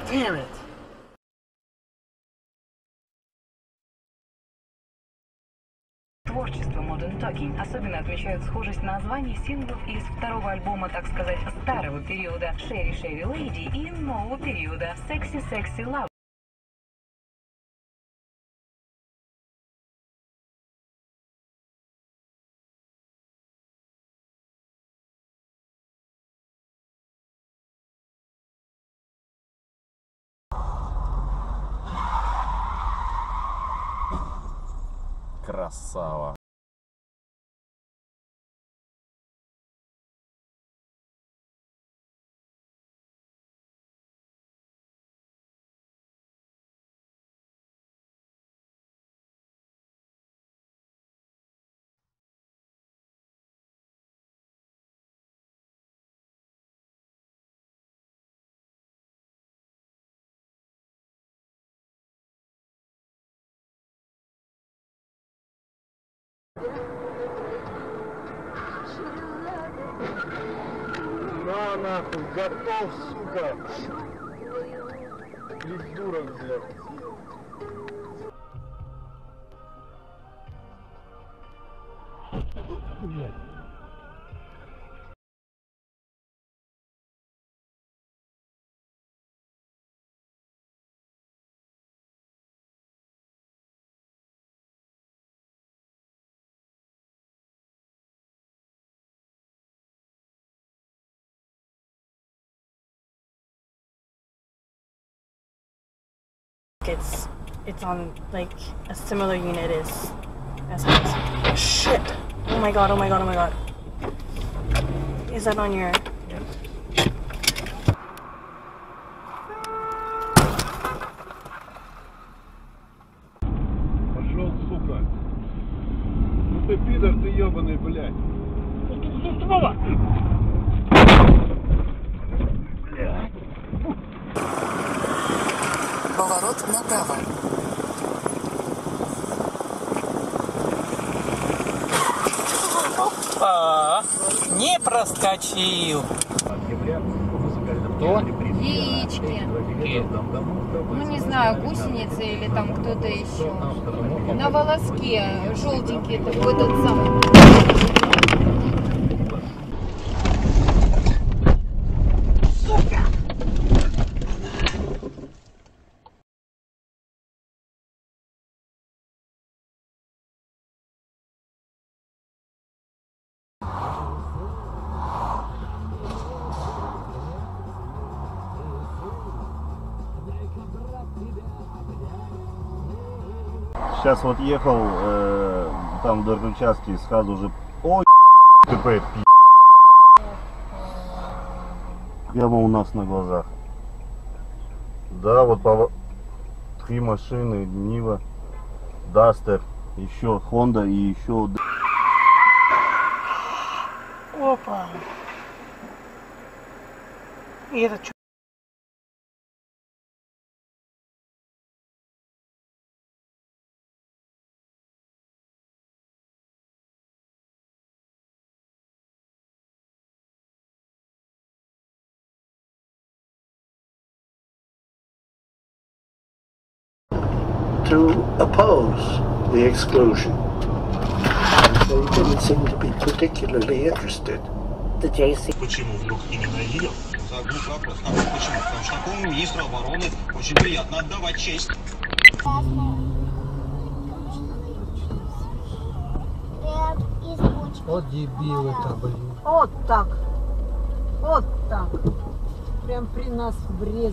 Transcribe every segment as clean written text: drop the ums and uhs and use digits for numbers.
Damn it! Творчество Modern.Talking особенно отмечают схожесть названий синглов из второго альбома, так сказать, старого периода Sherry Sherry Lady и нового периода Sexy Sexy Love. Красава. На нахуй, готов, сука! Придурок, блядь. Блядь. It's on like a similar unit as ours. Shit! Oh my god! Oh my god! Oh my god! Is that on your? Пошел, сука. Ну ты пидор, ты ебаный, блядь. Поворот направо. Опа! Не проскочил. Кто? Яички. Ну не знаю, гусеницы или там кто-то еще. На волоске желтенький такой тот самый. Сейчас вот ехал там вдоль участки, сразу же ой, ТП, пи***. Прямо у нас на глазах. Да, вот три машины, Нива, Дастер, еще Honda и еще... Опа! И это что? To oppose the exclusion. So he didn't seem to be particularly interested. The JC. Почему вдруг именно ее? Забыл вопрос. Почему? Потому что такому министру обороны очень приятно отдавать честь. Вот дебилы-то, блин. Вот так. Вот так. Прям при нас врезали.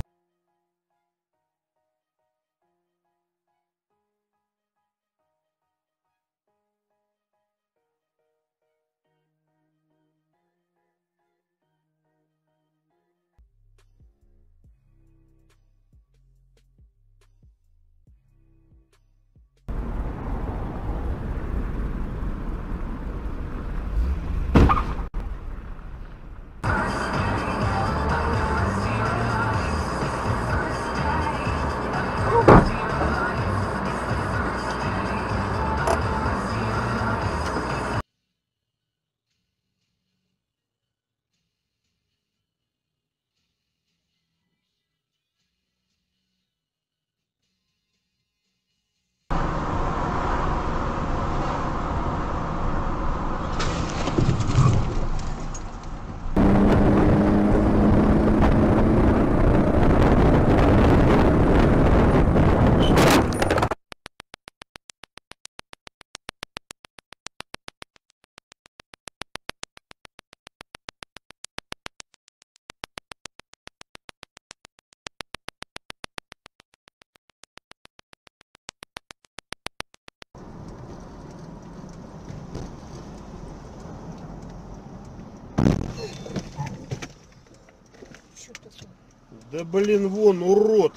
Что такое? Да блин, вон, урод.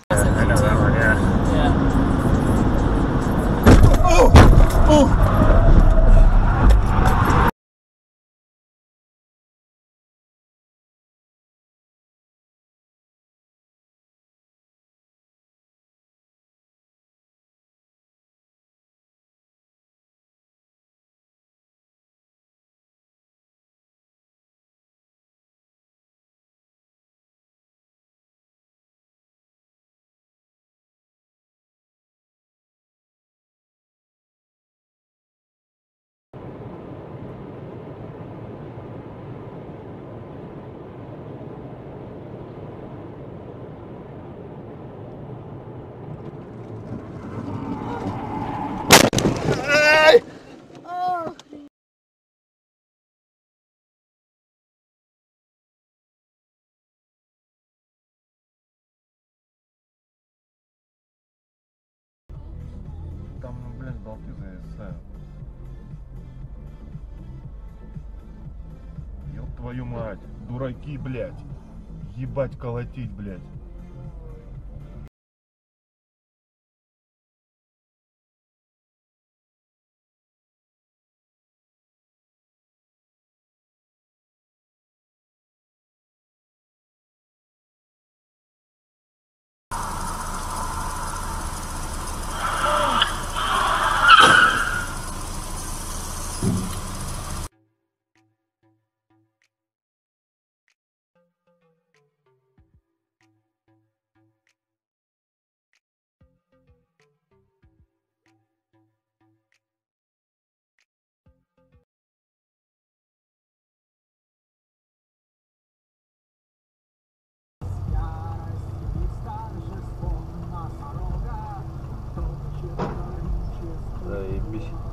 Там, блин, болты зависают. Ёб твою мать. Дураки, блядь. Ебать колотить, блядь. Заебись.